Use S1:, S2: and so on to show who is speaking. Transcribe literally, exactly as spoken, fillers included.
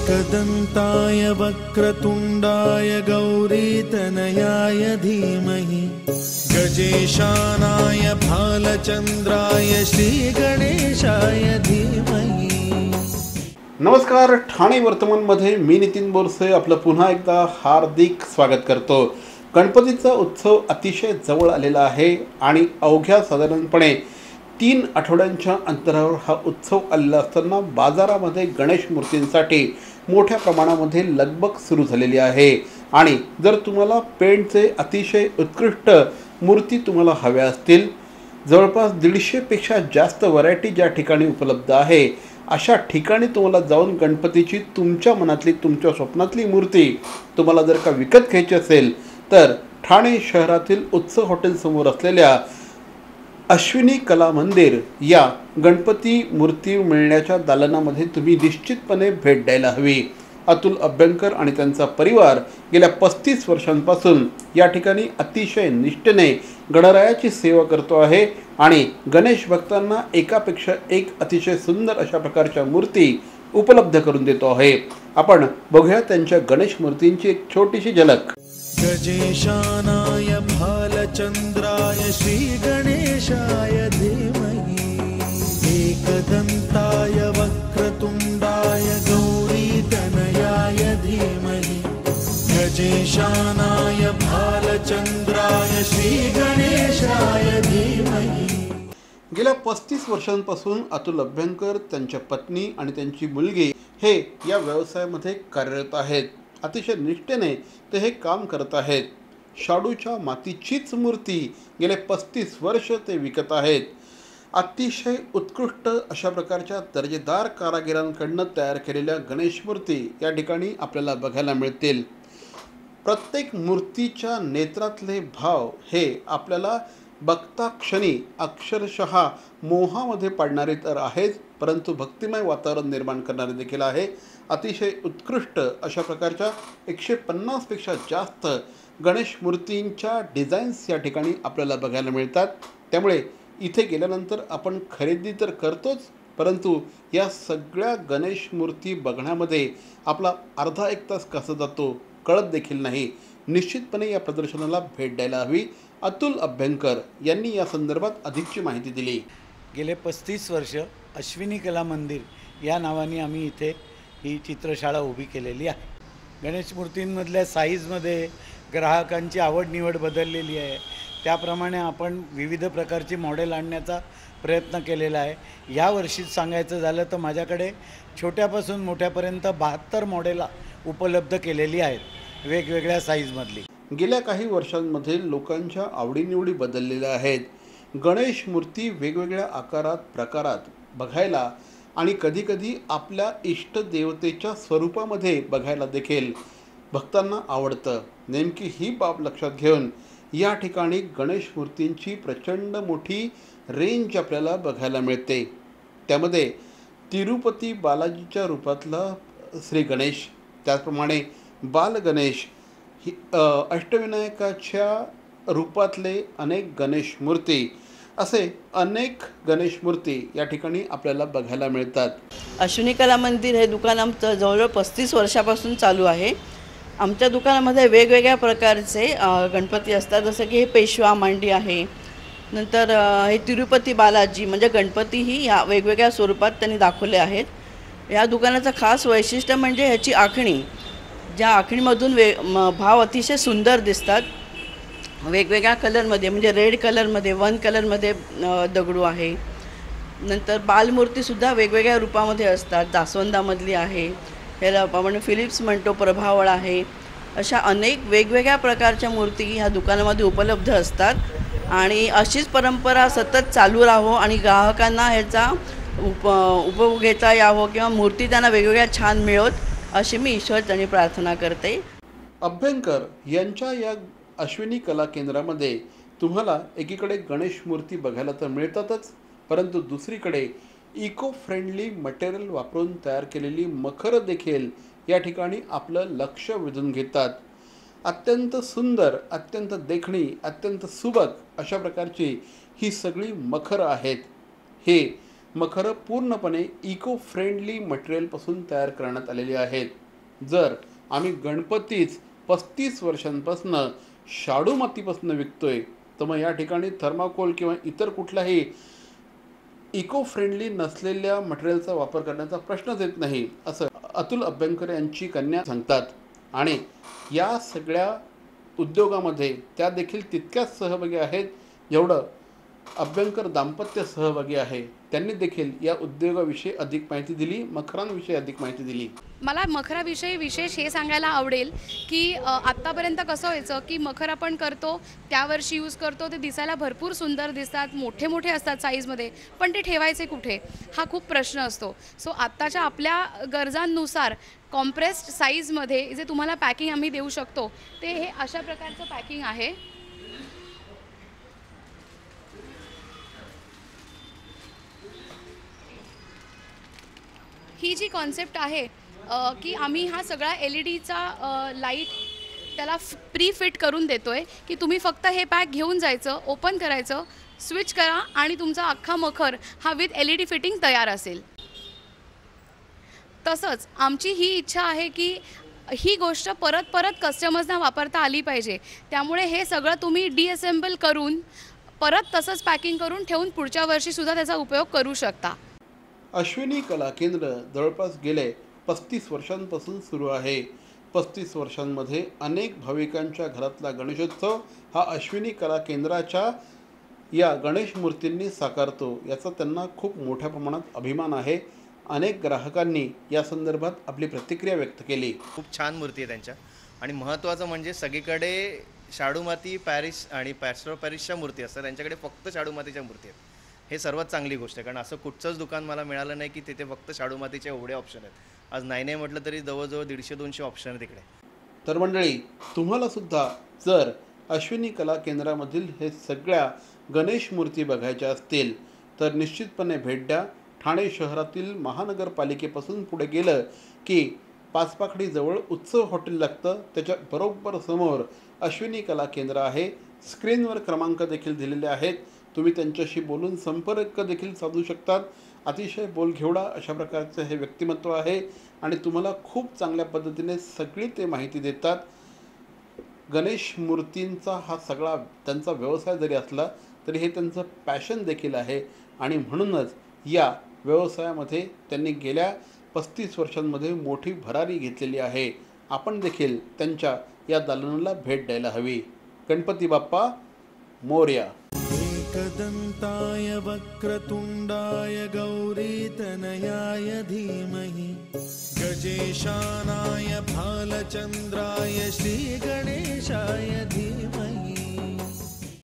S1: एकदन्ताय वक्रतुण्डाय गौरीतनयाय धीमहि गजेशानाय भालचंद्राय श्रीगणेशाय धीमहि।
S2: नमस्कार, ठाणे वर्तमानमध्ये मी नितीन बोरसे आपलं पुन्हा एकदा हार्दिक स्वागत करतो। गणपतीचा उत्सव अतिशय जवळ आलेला आहे आणि अवघ्या साधारणपणे तीन आठवड्यांच्या अंतरावर हा उत्सव आलेला असताना बाजारामध्ये गणेश मूर्तींसाठी मोठ्या प्रमाणामध्ये लगबग सुरू झालेली आहे। आणि जर तुम्हाला पेंटचे अतिशय उत्कृष्ट मूर्ती तुम्हाला हव्या असतील, जवळपास दीडशे पेक्षा जास्त व्हरायटी ज्या ठिकाणी उपलब्ध आहे अशा ठिकाणी तुम्हाला जाऊन गणपतीची तुमच्या मनातली तुमच्या स्वप्नातली मूर्ती तुम्हाला जर का विकत घ्यायची असेल तर ठाणे शहरातील उत्सव हॉटेल समोर असलेल्या अश्विनी कला मंदिर या गणपती मूर्ती मिळण्याच्या दालनामध्ये तुम्ही निश्चितपणे भेट द्यायला हवी। अतुल अभ्यंकर आणि त्यांचा परिवार गेल्या पस्तीस वर्षांपासून या ठिकाणी अतिशय निष्ठेने गणरायाची सेवा करतो आहे आणि गणेश भक्तांना एकापेक्षा एक अतिशय सुंदर अशा प्रकारच्या मूर्ती उपलब्ध करून देतो आहे। आपण बघूया त्यांच्या गणेश मूर्तींची एक छोटीशी झलक।
S1: गजेशानाय भालचंद्राय श्रीगणेशाय धीमहि एकदन्ताय वक्रतुण्डाय गौरीतनयाय धीमहि गजेशानाय भालचंद्राय श्रीगणेशाय धीमहि।
S2: गेल्या पस्तीस वर्षांपासून अतुल अभ्यंकर, त्यांच्या पत्नी आणि त्यांची मुलगी हे या व्यवसायामध्ये कार्यरत आहेत। अतिशय निष्ठेने ते हे काम करत आहेत। शाडूच्या मातीचीच मूर्ती गेले पस्तीस वर्ष ते विकत आहेत। अतिशय उत्कृष्ट अशा प्रकारच्या दर्जेदार कारागिरांकडून तयार केलेल्या गणेश मूर्ती या ठिकाणी आपल्याला बघायला मिळतील। प्रत्येक मूर्तीच्या नेत्रातले भाव हे आपल्याला बघता क्षणी अक्षरशः मोहामध्ये पाडणारे तर आहेत, परंतु भक्तिमय वातावरण निर्माण करणारे देखील आहे। अतिशय उत्कृष्ट अशा प्रकारच्या एकशे पन्नासपेक्षा जास्त गणेश मूर्तींच्या डिझाईन्स या ठिकाणी आपल्याला बघायला मिळतात। त्यामुळे इथे गेल्यानंतर आपण खरेदी तर करतोच, परंतु या सगळ्या गणेश मूर्ती बघण्यामध्ये आपला अर्धा एक तास कसा जातो कळत देखील नाही। निश्चितपणे या प्रदर्शनाला भेट द्यायला हवी। अतुल अभ्यंकर यांनी या संदर्भात अधिकची माहिती दिली।
S3: गेले पस्तीस वर्ष अश्विनी कला मंदिर या नावाने आम्ही इथे ही चित्रशाळा उभी केलेली आहे। गणेश मूर्तींमधल्या साईजमध्ये ग्राहकांची आवड निवड बदललेली आहे, त्याप्रमाणे आपण विविध प्रकारची मॉडेल आणण्याचा प्रयत्न केलेला आहे। या वर्षीच सांगायचं झालं तर माझ्याकडे छोट्यापासून मोठ्यापर्यंत बहात्तर मॉडेल उपलब्ध केलेली आहेत वेगवेगळ्या साईजमधली।
S2: गेल्या काही वर्षांमध्ये लोकांच्या आवडीनिवडी बदललेल्या आहेत। गणेश मूर्ती वेगवेगळ्या आकारात प्रकारात बघायला आणि कधीकधी आपल्या इष्टदेवतेच्या स्वरूपामध्ये बघायला देखील भक्तांना आवडतं। नेमकी ही बाब लक्षात घेऊन या ठिकाणी गणेश मूर्तींची प्रचंड मोठी रेंज आपल्याला बघायला मिळते। त्यामध्ये तिरुपती बालाजीच्या रूपातला श्री गणेश, त्याचप्रमाणे बाल गणेश, ही अष्टविनायकाच्या रूपातले अनेक गणेश मूर्ती, असे अनेक गणेश मूर्ती या ठिकाणी आपल्याला बघायला मिळतात।
S4: अश्विनी कला मंदिर हे दुकान आमचं जवळजवळ पस्तीस वर्षापासून चालू आहे। आमच्या दुकानामध्ये वेगवेगळ्या प्रकारचे गणपती असतात, जसं की हे पेशवा मांडी आहे, नंतर हे तिरुपती बालाजी म्हणजे गणपतीही या वेगवेगळ्या स्वरूपात त्यांनी दाखवले आहेत। या दुकानाचं खास वैशिष्ट्य म्हणजे ह्याची आखणी, ज्या आखणीमधून वे भाव अतिशय सुंदर दिसतात। वेगवेगळ्या कलरमध्ये म्हणजे रेड कलरमध्ये, वन कलरमध्ये दगडू आहे, नंतर बालमूर्तीसुद्धा वेगवेगळ्या रूपामध्ये असतात। जास्वंदामधली आहे, ह्याला आपण फिलिप्स म्हणतो, प्रभावळ आहे, अशा अनेक वेगवेगळ्या प्रकारच्या मूर्ती ह्या दुकानामध्ये उपलब्ध असतात। आणि अशीच परंपरा सतत चालू राहो आणि ग्राहकांना ह्याचा उप उपभोग घेता यावं किंवा मूर्ती त्यांना वेगवेगळ्या छान मिळोत अशी मी ईश्वरचरणी प्रार्थना करते।
S2: अभ्यंकर यांच्या या अश्विनी कला केंद्रामध्ये तुम्हाला एकीकडे गणेश मूर्ती बघायला तर मिळतातच, परंतु दुसरीकडे इको फ्रेंडली मटेरियल वापरून तयार केलेली मखर देखील या ठिकाणी आपलं लक्ष वेधून घेतात। अत्यंत सुंदर, अत्यंत देखणी, अत्यंत सुबक अशा प्रकारची ही सगळी मखर आहेत। हे मखरं पूर्णपणे इको फ्रेंडली मटेरियलपासून तयार करण्यात आलेली आहेत. जर आम्ही गणपतीच पस्तीस वर्षांपासून शाडू मातीपासून विकतोय तर मग या ठिकाणी थर्माकोल किंवा इतर कुठल्याही इको फ्रेंडली नसलेल्या मटेरियलचा वापर करण्याचा प्रश्नच येत नाही, असं अतुल अभ्यंकर यांची कन्या सांगतात. आणि या सगळ्या उद्योगामध्ये त्या देखील तितक्याच सहभागी आहेत जेवढं अभ्यंकर दाम्पत्य सहभागी आहे. त्यांनी देखील या उद्योगाविषयी अधिक माहिती दिली, मखरांविषयी अधिक माहिती दिली.
S5: मला मखराविषयी विशेष हे सांगायला आवडेल की अ, आत्तापर्यंत कसं व्हायचं की मखर आपण करतो त्यावर्षी यूज करतो, ते दिसायला भरपूर सुंदर दिसतात, मोठे मोठे असतात साईजमध्ये, पण ते ठेवायचे कुठे हा खूप प्रश्न असतो. सो आत्ताच्या आपल्या गरजांनुसार कॉम्प्रेस्ड साईजमध्ये जे तुम्हाला पॅकिंग आम्ही देऊ शकतो ते हे अशा प्रकारचं पॅकिंग आहे. ही जी कॉन्सेप्ट आहे अ, की आम्ही हा सगळा एल ई डीचा लाईट त्याला प्री फिट करून देतो आहे की तुम्ही फक्त हे पॅक घेऊन जायचं, ओपन करायचं, स्विच करा आणि तुमचा अख्खा मखर हा with L E D fitting तयार असेल. तसंच आमची ही इच्छा आहे की ही गोष्ट परत परत कस्टमर्सना वापरता आली पाहिजे. त्यामुळे हे सगळं तुम्ही डिअसेंबल करून परत तसंच पॅकिंग करून ठेवून पुढच्या वर्षीसुद्धा त्याचा उपयोग करू शकता.
S2: अश्विनी कला केंद्र जवळपास गेले पस्तीस वर्षांपासून सुरू आहे. पस्तीस वर्षांमध्ये अनेक भाविकांच्या घरातला गणेशोत्सव हा अश्विनी कला केंद्राच्या या गणेश मूर्तींनी साकारतो, याचा त्यांना खूप मोठ्या प्रमाणात अभिमान आहे. अनेक ग्राहकांनी या संदर्भात आपली प्रतिक्रिया व्यक्त केली.
S6: खूप छान मूर्ती आहे त्यांच्या. आणि महत्त्वाचं म्हणजे सगळीकडे शाडू माती पॅरिस आणि पॅस्टर पॅरिसच्या मूर्ती असतात, त्यांच्याकडे फक्त शाडू मातीच्या मूर्ती आहेत. हे सर्वात चांगली गोष्ट आहे, कारण असं कुठचंच दुकान मला मिळालं नाही की तिथे फक्त शाडू मातीचे एवढे ऑप्शन आहेत. आज नाही नाही म्हटलं तरी जवळजवळ दीडशे दोनशे ऑप्शन आहेत तिकडे.
S2: तर मंडळी, तुम्हालासुद्धा जर अश्विनी कला केंद्रामधील हे सगळ्या गणेश मूर्ती बघायच्या असतील तर निश्चितपणे भेट द्या. ठाणे शहरातील महानगरपालिकेपासून पुढे गेलं की पाचपाखडीजवळ उत्सव हॉटेल लागतं, त्याच्या बरोबर समोर अश्विनी कला केंद्र आहे. स्क्रीनवर क्रमांक देखील दिलेले आहेत, तुम्ही त्यांच्याशी बोलून संपर्क देखील साधू शकतात. अतिशय बोलघेवडा अशा प्रकारचं हे व्यक्तिमत्व आहे आणि तुम्हाला खूप चांगल्या पद्धतीने सगळी ते माहिती देतात. गणेश मूर्तींचा हा सगळा त्यांचा व्यवसाय जरी असला तरी हे त्यांचं पॅशन देखील आहे आणि म्हणूनच या व्यवसायामध्ये त्यांनी गेल्या पस्तीस वर्षांमध्ये मोठी भरारी घेतलेली आहे. आपण देखील त्यांच्या या दालनाला भेट द्यायला हवी. गणपती बाप्पा मोरया.
S1: एकदन्ताय वक्रतुण्डाय गौरीतनयाय धीमहि गजेशानाय भालचन्द्राय श्रीगणेशाय